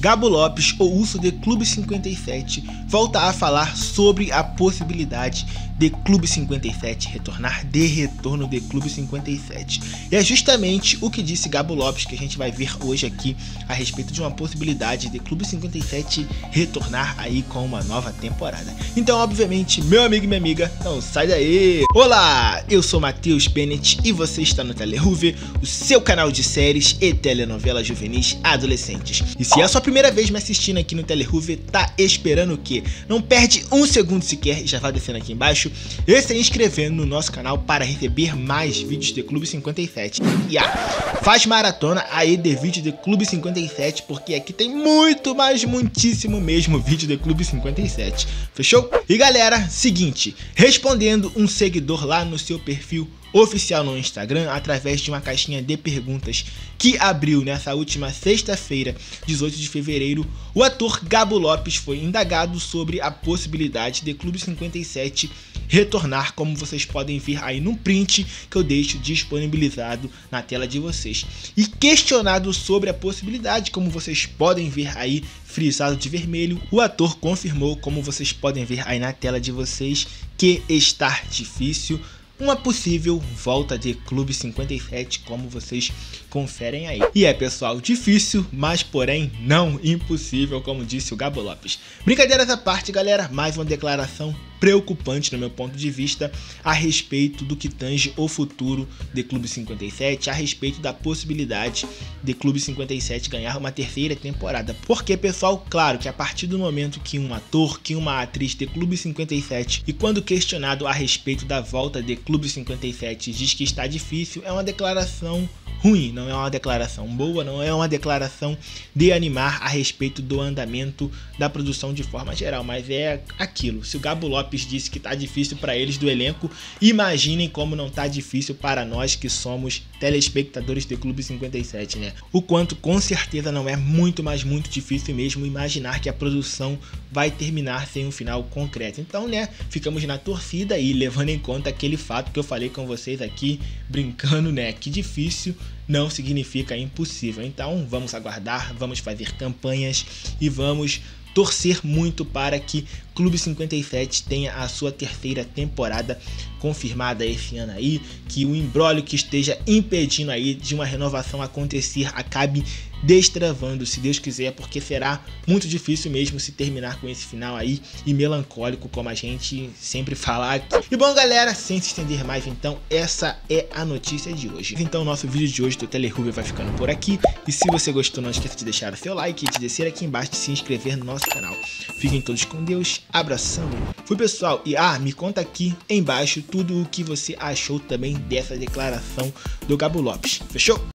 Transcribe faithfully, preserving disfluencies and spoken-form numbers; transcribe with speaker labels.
Speaker 1: Gabo Lopes, o urso de Clube cinquenta e sete, volta a falar sobre a possibilidade de Clube cinquenta e sete retornar, de retorno de Clube cinquenta e sete. E é justamente o que disse Gabo Lopes que a gente vai ver hoje aqui a respeito de uma possibilidade de Clube cinquenta e sete retornar aí com uma nova temporada. Então, obviamente, meu amigo e minha amiga, não sai daí! Olá, eu sou Matheus Bennett e você está no Teleruve, o seu canal de séries e telenovelas juvenis adolescentes. E se é a sua primeira vez me assistindo aqui no Teleruve, tá esperando o quê? Não perde um segundo sequer e já vai descendo aqui embaixo e se inscrevendo no nosso canal para receber mais vídeos de Clube cinquenta e sete. E ah, faz maratona aí de vídeo de Clube cinquenta e sete, porque aqui tem muito, mas muitíssimo mesmo vídeo de Clube cinquenta e sete. Fechou? E galera, seguinte, respondendo um seguidor lá no seu perfil oficial no Instagram, através de uma caixinha de perguntas que abriu nessa última sexta-feira, dezoito de fevereiro, o ator Gabo Lopes foi indagado sobre a possibilidade de Clube cinquenta e sete retornar, como vocês podem ver aí no print que eu deixo disponibilizado na tela de vocês. E questionado sobre a possibilidade, como vocês podem ver aí frisado de vermelho, o ator confirmou, como vocês podem ver aí na tela de vocês, que está difícil uma possível volta de Clube cinquenta e sete, como vocês conferem aí. E é, pessoal, difícil, mas porém não impossível, como disse o Gabo Lopes. Brincadeiras à parte, galera, mais uma declaração preocupante no meu ponto de vista a respeito do que tange o futuro de Clube cinquenta e sete, a respeito da possibilidade de Clube cinquenta e sete ganhar uma terceira temporada. Porque, pessoal, claro que a partir do momento que um ator, que uma atriz de Clube cinquenta e sete, e quando questionado a respeito da volta de Clube cinquenta e sete, diz que está difícil, é uma declaração ruim, não é uma declaração boa, não é uma declaração de animar a respeito do andamento da produção de forma geral, mas é aquilo, se o Gabo Lopes disse que tá difícil para eles do elenco, imaginem como não tá difícil para nós que somos telespectadores de Clube cinquenta e sete, né? O quanto com certeza não é muito, mas muito difícil mesmo imaginar que a produção vai terminar sem um final concreto. Então, né, ficamos na torcida e levando em conta aquele fato que eu falei com vocês aqui, brincando, né, que difícil não significa impossível. Então vamos aguardar, vamos fazer campanhas e vamos torcer muito para que Clube cinquenta e sete tenha a sua terceira temporada confirmada esse ano aí, que o imbróglio que esteja impedindo aí de uma renovação acontecer acabe destravando, se Deus quiser, porque será muito difícil mesmo se terminar com esse final aí e melancólico, como a gente sempre fala aqui. E bom, galera, sem se estender mais, então essa é a notícia de hoje. Então o nosso vídeo de hoje do Teleruve vai ficando por aqui, e se você gostou, não esqueça de deixar o seu like e de descer aqui embaixo e se inscrever no nosso canal. Fiquem todos com Deus, abração, fui, pessoal, e ah, me conta aqui embaixo tudo o que você achou também dessa declaração do Gabo Lopes, fechou?